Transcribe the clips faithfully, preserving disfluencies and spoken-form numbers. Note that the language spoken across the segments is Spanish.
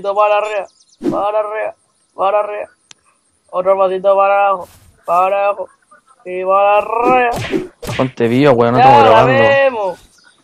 pasito para arriba, para arriba, para arriba. Otro pasito para abajo, para abajo. Y para arriba. Ponte vivo, weón, no Ya estamos la grabando. vemos.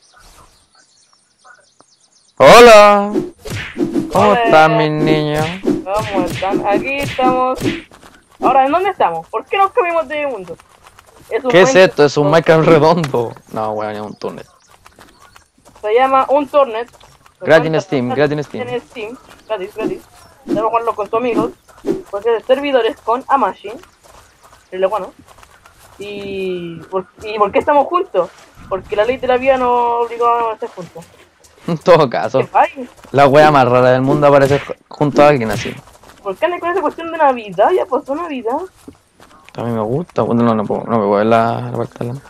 Hola. ¿Cómo Hola. están mis niños? ¿Cómo están? Aquí estamos. Ahora, ¿en dónde estamos? ¿Por qué nos cambiamos de mundo? Es un ¿Qué es Minecraft- esto? ¿Es un Minecraft redondo? No, weón, es un túnel. Se llama un Tornet. Gratis en Steam, gratis en Steam. En Steam, gratis, gratis. Debemos jugarlo con tus amigos. Porque de servidores con Amazon. Es lo bueno. Y por, ¿Y por qué estamos juntos? Porque la ley de la vida nos obligó a estar juntos. En todo caso, ¿Qué fai? la wea más rara del mundo aparece junto a alguien así. ¿Por qué andan con esa cuestión de Navidad? Ya pasó Navidad. A mí me gusta, bueno, no, no, puedo, no me puedo ver la, la parte de la...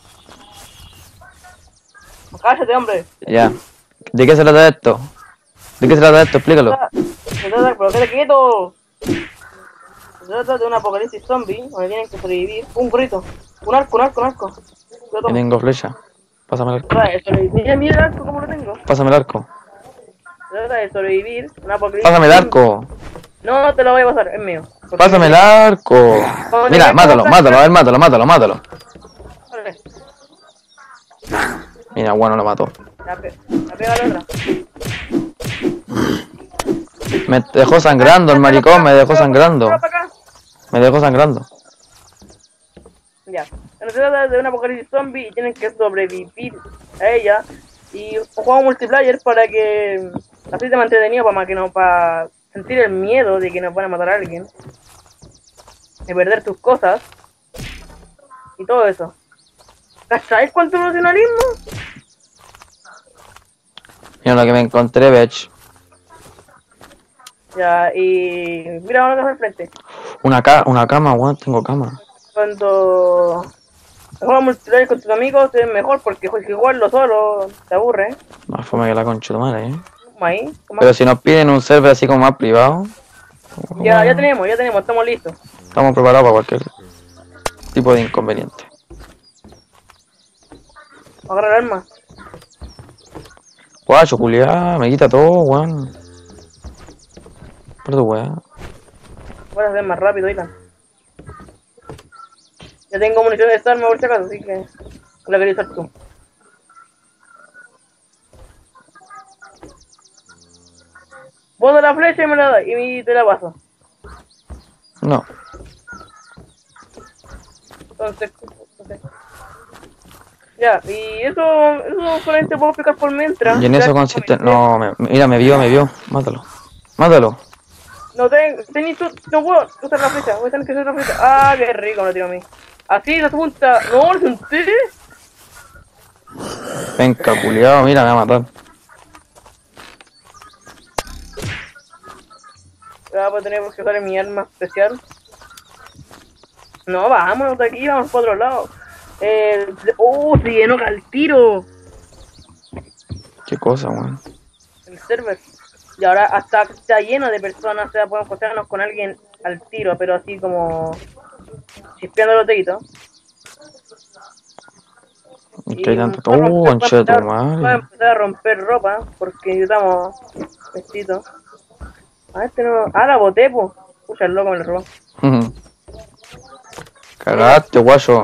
Cállate, hombre. Ya. ¿De qué se trata esto? ¿De qué se trata esto? Explícalo. Se trata, pero quédate quieto. Se trata de un apocalipsis zombie donde tienen que sobrevivir un grito. Un arco, un arco, un arco. Yo Que tomo. tengo flecha. Pásame el arco. Se trata de sobrevivir. Mira, mira el arco como lo tengo. Pásame el arco. Se trata de sobrevivir un apocalipsis. Pásame el zombie. arco. No, no te lo voy a pasar, es mío. Porque- Pásame el arco. Mira, mátalo, mátalo, a ver, mátalo, mátalo, mátalo. Órale, Mira, bueno, lo mató. la, pe la pega la otra. Me dejó sangrando el maricón, me dejó sangrando. Para acá. Me dejó sangrando. Ya. Se trata de un apocalipsis zombie y tienen que sobrevivir a ella. Y un juego multiplayer para que así te entretenido para que no para sentir el miedo de que nos van a matar a alguien. De perder tus cosas. Y todo eso. ¿Cacháis cuánto emocionalismo? Mira lo que me encontré, bitch. Ya, y mira una cosa al frente. Una, ca una cama, weón, tengo cama. Cuando juegas multiplayer con tus amigos es mejor porque si jugarlo solo te aburre. Más fome que la concha de tu madre, eh. Como ahí, como Pero si nos piden un server así como más privado, ya, ya tenemos, ya tenemos, estamos listos. estamos preparados para cualquier tipo de inconveniente. Agarrar armas. Guacho, culiá, me quita todo, weón. Pero tu weá. Voy a hacer más rápido, Ilan. Ya tengo munición de estar, por si acaso, así que la quería usar tú. Vos de la flecha y me la das y te la paso. No. Entonces, entonces. Ya, y eso, eso solamente puedo explicar por mientras. Y en Ya eso que consiste... comenté- No, me, mira, me vio, me vio. Mátalo. Mátalo. No tengo, tení tú, no puedo usar la flecha, voy a tener que usar la flecha. Ah, qué rico me lo tiro a mí. Así, la punta. No, lo senté. Venga, culiado, mira, me va a matar. Ya, pues tenemos que usar mi arma especial. No, vámonos de aquí, vamos para otro lado. Eh, oh, se llenó al tiro Qué cosa, weón. el server. Y ahora hasta está lleno de personas, o sea, podemos encontrarnos con alguien al tiro, pero así como chispeando los deditos. Y que hay tanto... voy a Uh, romper- concha de tu voy a empezar- voy a madre. empezar a romper ropa porque necesitamos vestidos. Ah, este no. Ah, la boté, po. Pucha, el loco me lo robó. Cagaste, guayo.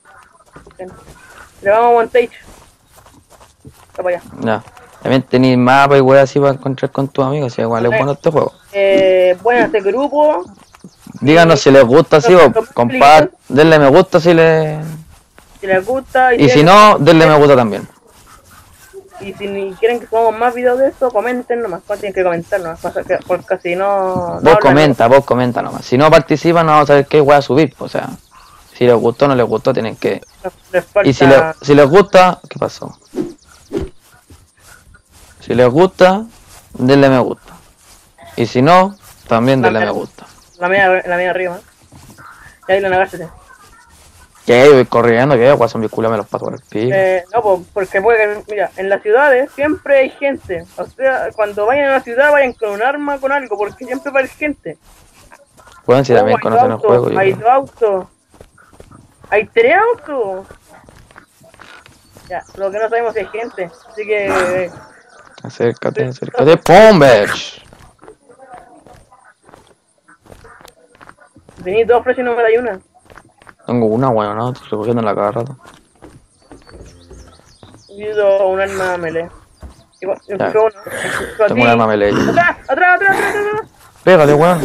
Le vamos a Montage. Está para allá. Ya. También tenéis mapa y weá así para encontrar con tus amigos. Si igual es bueno este juego. Eh, bueno, este grupo. Díganos si les gusta así o compar, denle me gusta si les... Si les gusta. Y si tienen- no, denle me gusta también. Y si ni quieren que subamos más videos de esto, comenten nomás. ¿Cuánto tienen que comentar nomás? Pasa que- Porque si no. no Vos hablan- comenta, vos comenta nomás. Si no participan, no vamos a saber qué weá subir. O sea, si les gustó o no les gustó, tienen que... les- les falta- Y si, le, si les gusta, ¿qué pasó? Si les gusta, denle me gusta. Y si no, también denle me gusta. La media, la media arriba. Y ahí lo agáchate. Que voy corriendo, que guay, son mis culos, me los paso por el piso. Eh, no, pues, porque puede que, mira, en las ciudades siempre hay gente. O sea, cuando vayan a la ciudad, vayan con un arma, con algo, porque siempre va a haber gente. Pueden si Oh, también hay conocen el autos, juego. yo Hay creo. dos autos. Hay tres autos. Ya, lo que no sabemos es gente. Así que. Acércate, acércate. ¡Pum, bitch! Tenéis dos flechas y no me dais una. Tengo una, weón, no, estoy recogiéndola cada rato. Necesito un arma melee. Igual, Ya. enfoqué uno. Enfoqué Tengo un arma melee. ¡Atrás! ¡Atrás! ¡Atrás! ¡Atrás! ¡Atrás! Pégale, weón.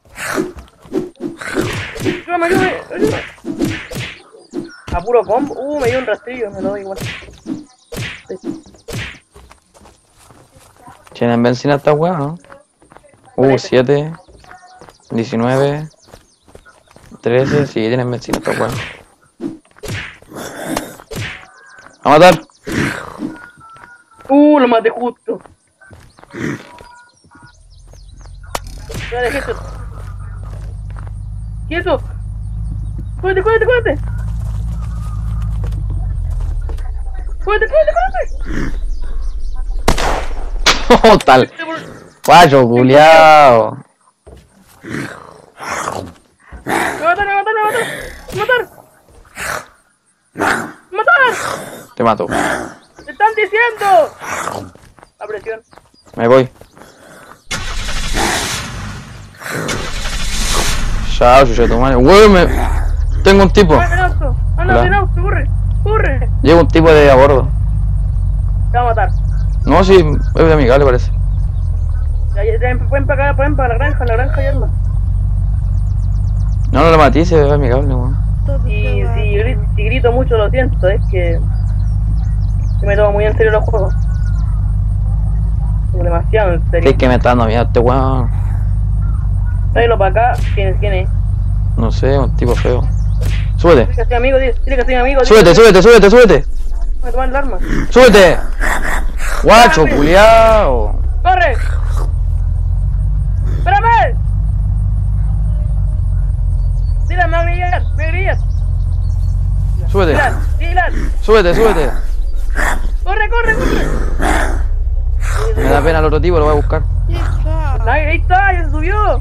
¡Ayúdame! ¡Ayúdame! ¡Ayúdame! A puro combo. Uh, me dio un rastrillo. Me lo doy igual. Sí. ¿Tienen benzina esta weá, no? Uh, siete, diecinueve, trece, sí, tienen benzina esta weá. ¡A matar! Uh, lo maté justo. Dale, quieto. ¡Quieto! ¡Cuérdate, cuérdate, cuérdate! ¡Cuérdate, cuérdate, cuérdate! ¡Oh, tal! ¡Guacho, culiao! ¡Me mataron, me mataron, me mataron! ¡Me mataron! ¡Me mataron! Te mato. ¡Te están diciendo! La presión. Me voy. Chao, chucha, tu madre. ¡Weón, me... Tengo un tipo! ¡Anda en auto! ¡Anda Hola. en auto! ¡Corre! ¡Corre! Llevo un tipo de a bordo. Te va a matar. No, sí, es amigable parece. Ya, ya, ya, pueden pagar, pueden para la granja, la granja y arma. No, no lo maté, se ve amigable, weón. Y si, grito, si grito mucho lo siento, es que, que me tomo muy en serio los juegos. Como demasiado en Sí, serio. es que me está dando miedo este weón. Tráelo para acá. ¿Quién es? ¿Quién es? No sé, un tipo feo. Súbete. Dile que soy amigo, dile, dile que soy amigo. dile Súbete, que- súbete, súbete, súbete. Me toman el arma. Súbete. Guacho, culiao. ¡Corre! ¡Espérame! Dile, me agrillas, me agrillas. Súbete. Dylan, Dylan. Súbete, súbete. ¡Corre, corre, corre! Me da pena el otro tipo, lo voy a buscar. Ahí, ahí está, ya se subió.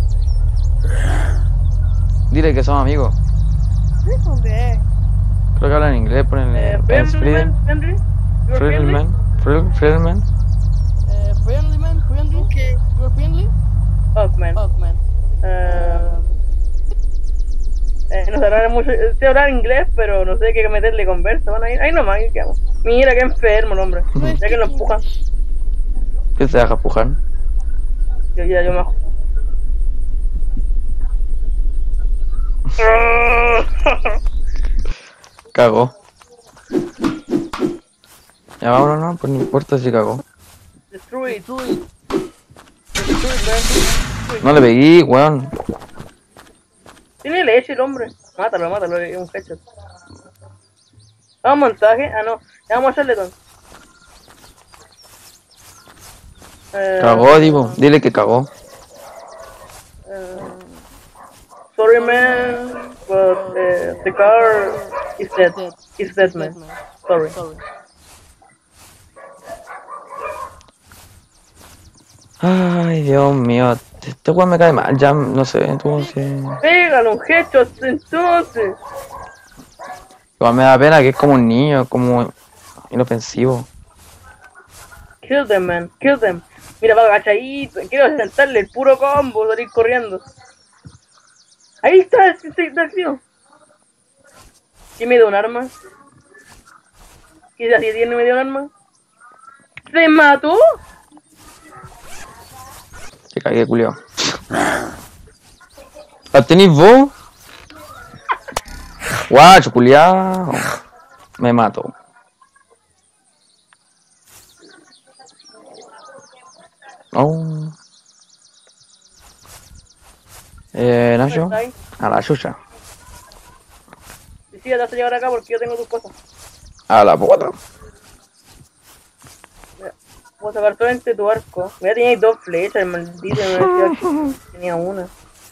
Dile que somos amigos. Creo que hablan inglés, ponenle. Eh, Pence Friedel. Friendly, Henry. You're friendly? Friedman. Friedel- Friedman. Uh, friendly man, friendly. Okay. You're friendly. Hawkman. Hawkman. Eh, eh, no sé hablar mucho, sé hablar inglés, pero no sé qué meterle conversa. Bueno, ahí, ahí nomás, ahí quedamos. Mira qué enfermo el hombre. Ya que lo empuja. ¿Qué se deja empujar? Yo ya, yo me bajo. Cagó. Ya vámonos, no, pues no importa si cagó. Destruid. Destruid. No le pegué, weón. Tiene leche el hombre. Mátalo, mátalo, es un headshot. Vamos montaje. Ah, no. Ya vamos a hacerle don. Eh, Cagó, tipo. Dile que cagó. eh, sorry man, but uh, the car is dead. Dead. Is dead man. Sorry. Sorry. Ay, Dios mío. Este weón me cae mal, ya no sé, tú sí. Pégalo, un headshot entonces. Igual me da pena que es como un niño, es como inofensivo. Kill them, man. Kill them. Mira, va agachadito. Quiero sentarle el puro combo, salir corriendo. Ahí está, el sensei acción. ¿Quién me dio un arma? ¿Quién así tiene me dio un arma? ¿Se mató? Se cagué, culiao. ¿La tenéis vos? Guacho, culiao. Me mato. Oh. Eh, Nacho. ¿Está ahí? A la chucha. Sí, sí, te vas a llevar acá porque yo tengo tus cosas. A la puta. Voy a sacar todo entre tu arco. Mira, tenías dos flechas, el maldito. Me decía que tenía una.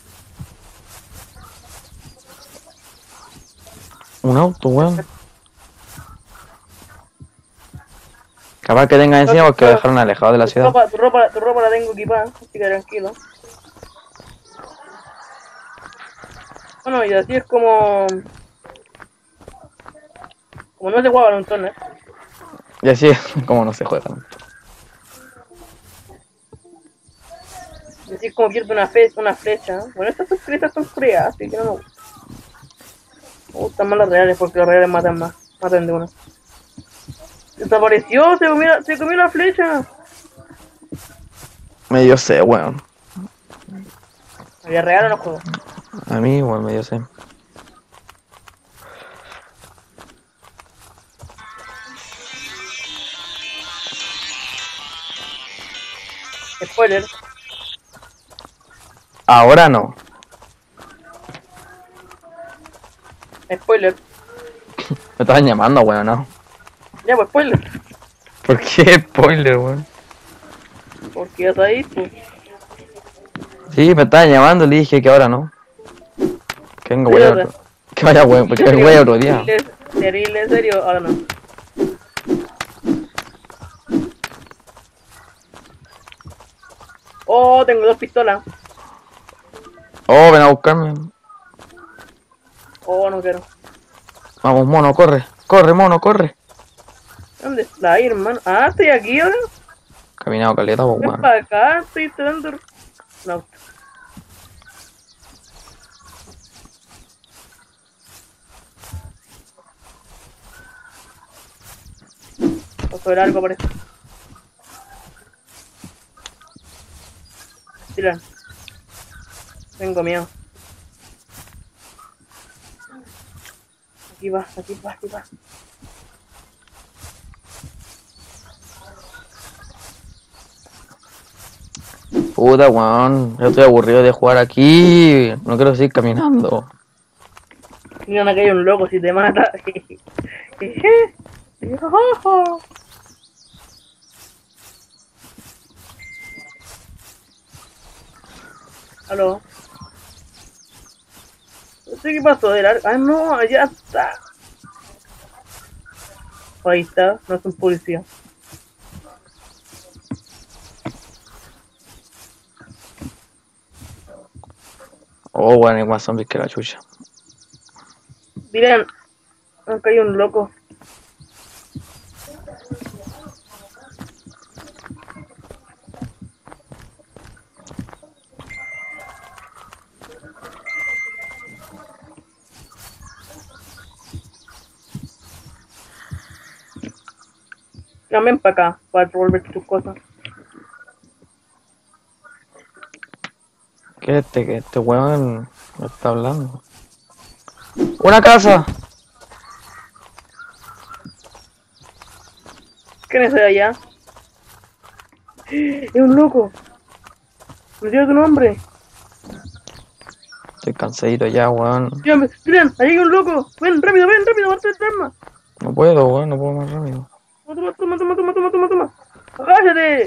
Un auto, weón. Capaz que tenga encima porque lo dejaron alejado de la Tu ciudad. ropa, tu ropa, tu ropa la tengo equipada, así que tranquilo. Bueno, y así es como... Como no se juega baloncesto, ¿eh? Y así es como no se juega. Decís como pierde una, fe una flecha. Bueno, estas son fletas son frías, así que no me gustan. Me gustan más las reales porque las reales matan más. Matan de una. Desapareció, se comió, se comió la flecha. Medio sé, weón. ¿Había real o no juego? A mí, weón, medio sé. Spoiler. Ahora no. Spoiler. Me estaban llamando, weón, ¿no? Ya, pues spoiler. ¿Por qué spoiler, weón? Porque ya sabéis, pues. Sí, me estaban llamando, le dije que ahora no. Que venga, Sí, weón. ahora. Otro... Que vaya, weón, porque venga, weón, otro día. Terrible, en serio, ahora no. Oh, tengo dos pistolas. Oh, ven a buscarme. Oh, no quiero. Vamos, mono, corre. Corre, mono, corre. ¿Dónde está ahí, hermano? Ah, estoy aquí ahora. Caminado caleta, pues, Ven weón. para acá, estoy esperando. No. Paso de largo, parece. Tira. Tengo miedo. Aquí va, aquí va, aquí va. Puta, weón. Yo estoy aburrido de jugar aquí. No quiero seguir caminando. Mira, que hay un loco si te mata. Aló. No sé qué pasó del arco. Ah, no, allá está. Ahí está, no es un policía. Oh, weón, hay más zombies que la chucha. Miren, acá hay un loco. Llamen para acá, para devolver tus cosas. ¿Qué es este? ¿Qué este weón me está hablando? ¡Una casa! ¿Quién es de allá? Es un loco. Me dio tu nombre. Estoy cansadito ya, weón. Miren, miren, ahí hay un loco. Ven, rápido, ven, rápido, parte de arma. No puedo, weón, no puedo más rápido. Toma, toma, toma, toma, toma, toma, toma. ¡Agáchate!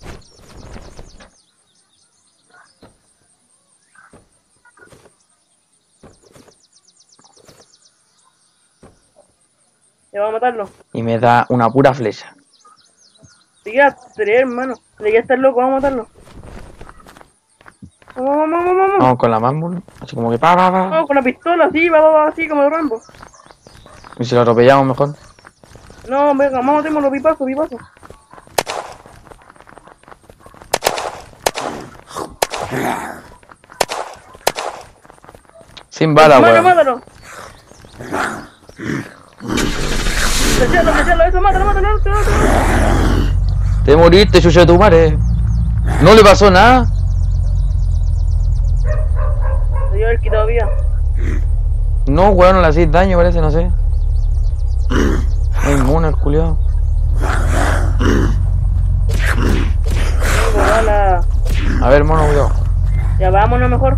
Ya va a matarlo. Y me da una pura flecha. Te quedas tres, hermano. Le ya está loco, vamos a matarlo. Vamos, vamos, vamos, vamos. Vamos con la mambul. Así como que pa, pa, pa. Vamos con la pistola, así, va, va, va, así como de Rambo. Y si lo atropellamos mejor. No, venga, vamos, tenemos los pipazos, pipazos. Sin bala, Mátalo, weón. mátalo. Flechalo, flechalo, eso, mátalo, mátalo, mátalo, mátalo. Te moriste, chucha de tu madre. No le pasó nada. Se dio el quitado vida. No, weón, no le hacís daño, parece, no sé. Es inmune el culiao. Tengo bala. A ver, mono, cuidado. Ya vámonos mejor.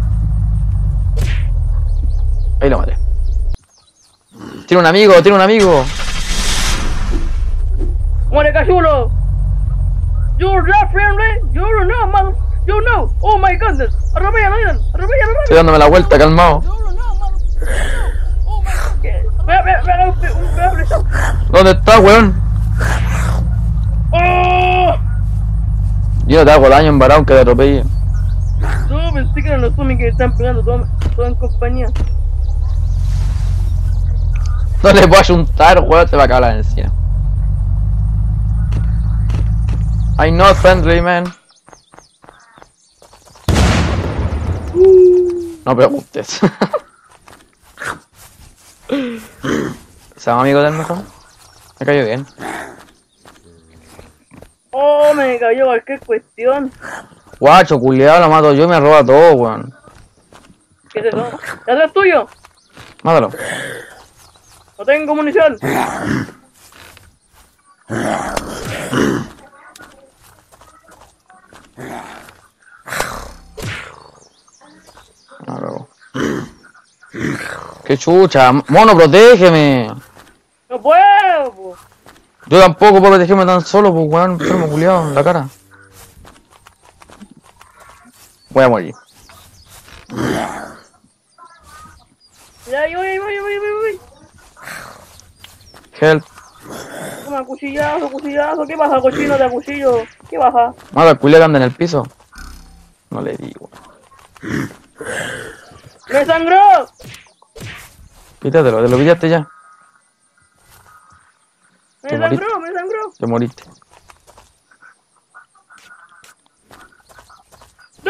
Ahí lo maté. Tiene un amigo, tiene un amigo. ¡Muere, cachulo! You're not friendly, you're not, mother. You know, oh my goodness. Arropéalo, Ian, arropéalo, Estoy dándome la vuelta, calmado. Vea, vea, vea, un pedazo. ¿Dónde está, weón? ¡Oh! Yo no te hago daño en varón que te atropelle. No, pensé que eran los zombies que están pegando todo, todo en compañía. No le puedo ayuntar, weón, te va a caer la encima. I'm not friendly, man. No preguntes. ¿Somos amigos del mejor? Me cayó bien. Oh, me cayó cualquier cuestión. Guacho, culiado, lo mato yo y me roba todo, weón. ¿Qué es eso? ¿De atrás tuyo? Mátalo. No tengo munición. Mátalo. ¡Qué chucha! ¡Mono, protégeme! No puedo, po. Yo tampoco puedo protegerme tan solo, pues, weón, enfermo culiado en la cara. Voy a morir. Ya, ahí voy, ahí voy, ahí voy, ahí voy, ahí voy. Help. Toma, cuchillazo, cuchillazo. ¿Qué pasa, cochino de cuchillo? ¿Qué pasa? Mata al culiado que anda en el piso. No le digo. ¡Me sangró! Pítatelo, te lo pillaste ya. ¡Me Te sangró, me sangró! Te moriste. ¡No!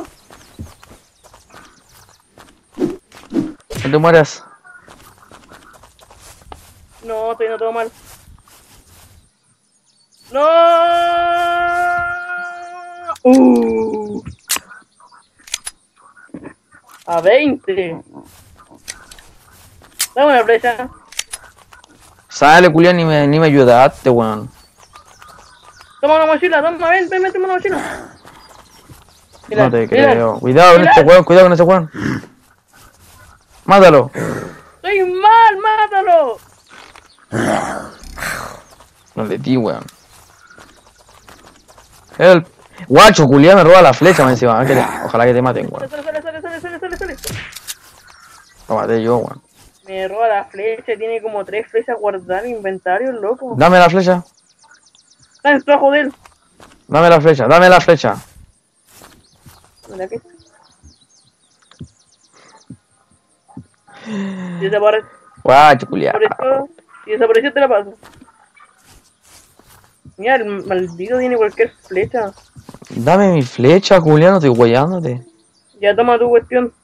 No te mueras. No, estoy no todo mal. ¡No! ¡Uh! A veinte. Dame una flecha. Sale, culiado, ni me, ni me ayudaste, weón. Toma una mochila, toma, ven, ven, ven, toma una mochila. Mira, No te mira. creo. Cuidado con Mira. este weón, cuidado con ese weón. Mátalo. ¡Estoy mal, mátalo! No le di, weón. Help. Guacho, culiado, me roba la flecha, me encima. Ah, que te- Ojalá que te maten, weón. Sale, sale, sale, sale, sale, sale, sale. Lo maté yo, weón. Me roba la flecha, tiene como tres flechas guardadas en el inventario, el loco. Dame la flecha. Está en trabajo de él. Dame la flecha, dame la flecha. Mira aquí. Si desaparece, Guacho, culiado. desapareció, si desapareció te la paso. Mira, el maldito tiene cualquier flecha. Dame mi flecha, culiado, estoy guayándote. Ya toma tu cuestión.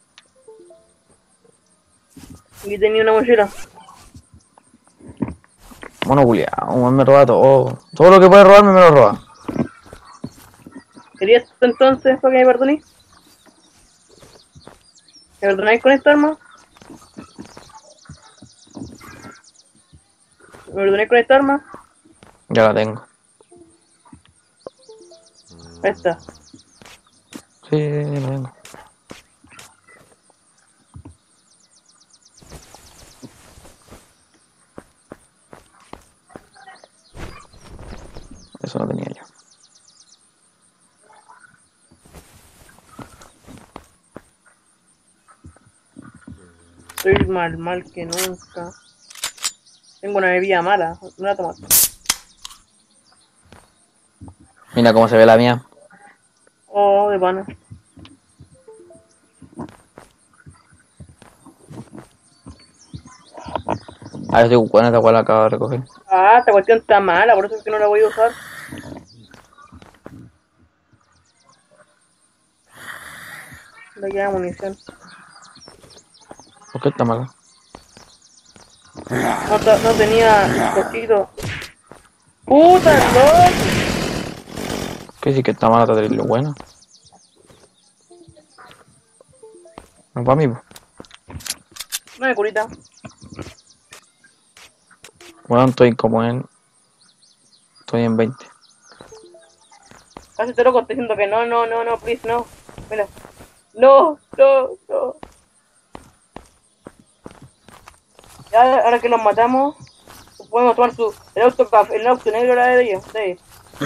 Aquí tenía una mochila. Mono culiado, weón, me roba todo. Todo lo que puede robarme me lo roba. ¿Querías esto entonces para que me perdonéis? ¿Me perdonáis con esta arma? ¿Me perdonáis con esta arma? Ya la tengo. Ahí está. Sí, sí, la tengo. Eso no tenía yo. Estoy mal, mal que nunca. Tengo una bebida mala, no la tomaste. Mira cómo se ve la mía. Oh, de pana. Ah, yo estoy buena, esta cual la acabo de recoger. Ah, esta cuestión está mala, por eso es que no la voy a usar. Le queda munición. ¿Por qué está mala? No, ta- no tenía cosito. ¡Puta, loco! ¿Qué sí que está mala? Está terrible buena. No para mí, po. No me curita. Bueno, estoy como en... Estoy en veinte. Casi te loco, estoy diciendo que no, no, no, no, please, no. Mira. No, no, no. Ya, ahora que los matamos, podemos tomar su, el auto café, el auto negro era de ellos, de ellos.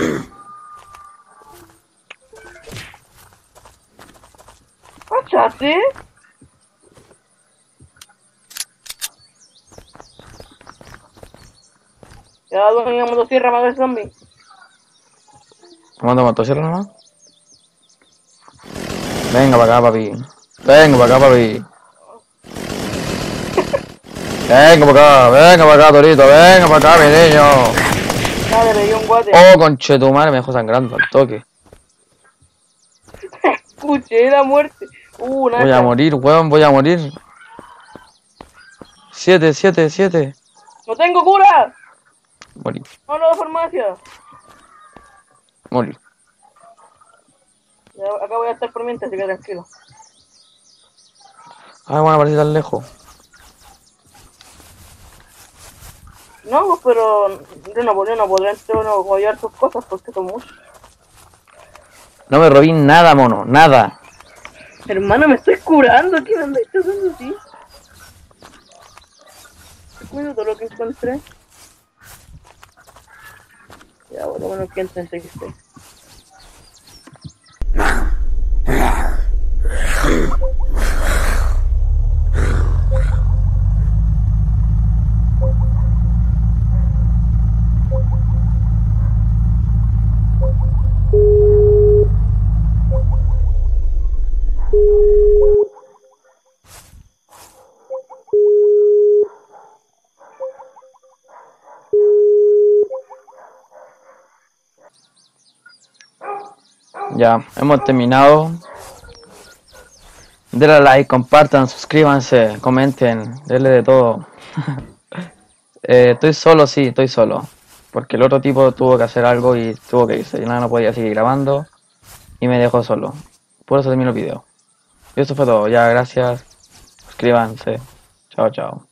¿Cachaste? Ya, doña motosierra para ver zombie. ¿Cómo ando motosierra nomás? Venga para acá, papi. Venga para acá, papi. Venga para acá, venga para acá, Torito. Venga para acá, mi niño. Ya, le pegué un guate. Oh, conchetumare, me dejó sangrando al toque. Escuché la muerte. Uh, Voy a nada. morir, weón, voy a morir. Siete, siete, siete. ¡No tengo cura! Morí, No, no, farmacia. morí. Ya, acá voy a estar por mientras, así que tranquilo. Ay, bueno, parece tan lejos. No, pues, pero yo no, yo no podré entrar a guayar tus cosas porque son muchas. No me robé nada, mono, nada. Hermano, me estoy curando. ¿Qué me andas haciendo así? Cuido todo lo que encontré. Ya, bueno, bueno, que entren, que estoy. Ya, hemos terminado. Denle like, compartan, suscríbanse, comenten, denle de todo. eh, estoy solo, sí, estoy solo. Porque el otro tipo tuvo que hacer algo y tuvo que irse. Y nada, no podía seguir grabando. Y me dejó solo. Por eso termino el video. Y eso fue todo. Ya, gracias. Suscríbanse. Chao, chao.